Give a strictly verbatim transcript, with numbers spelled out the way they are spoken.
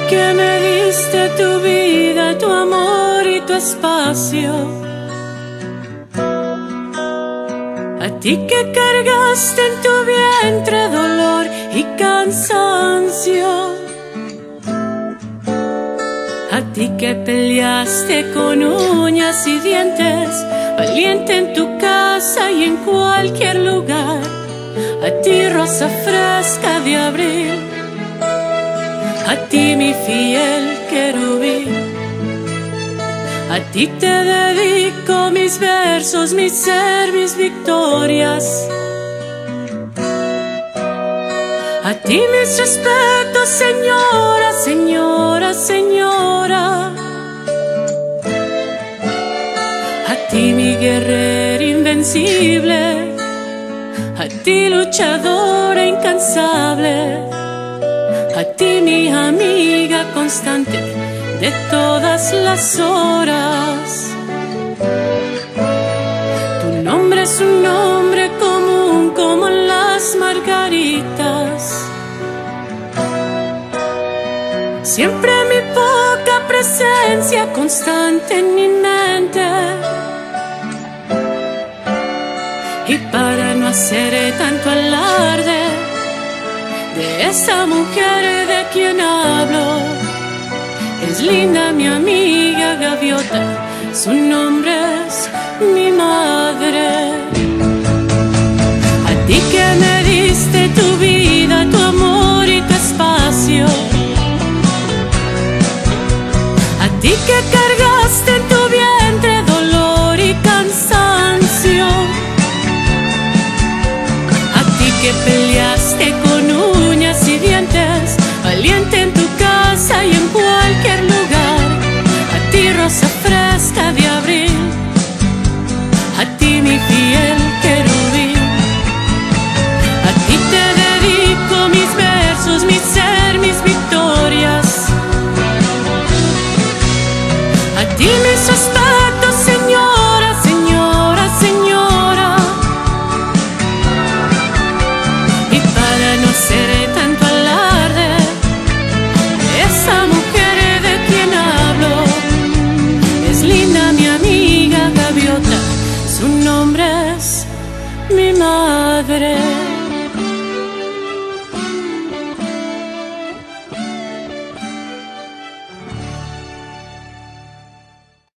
que me diste tu vida, tu amor y tu espacio, a ti que cargaste en tu vientre dolor y cansancio, a ti que peleaste con uñas y dientes, valiente en tu casa y en cualquier lugar, a ti rosa fresca de abril, a ti mi fiel querubín, a ti te dedico mis versos, mi ser, mis victorias, a ti mis respetos, señora, señora, señora, a ti mi guerrera invencible, a ti luchadora incansable, a ti mi amiga constante de todas las horas. Tu nombre es un nombre común como las margaritas. Siempre mi poca presencia constante en mi mente. Y para no hacer tanto alarde de esa mujer de quien hablo, es linda mi amiga gaviota, su nombre es mi madre. A ti que me diste tu vida, tu amor y tu espacio, a ti que cargaste en tu vientre dolor y cansancio, a ti que peleaste con uñas y dientes, valiente en tu casa y en cualquier lugar, a ti rosa fresca de abril, a ti mi fiel querubín, a ti te dedico mis versos, mi ser, mis victorias, a ti mis respetos, señora, señora, señora, y para no hacer tanto alarde de esa mujer de quien hablo, es linda mi amiga gaviota, su nombre es mi madre.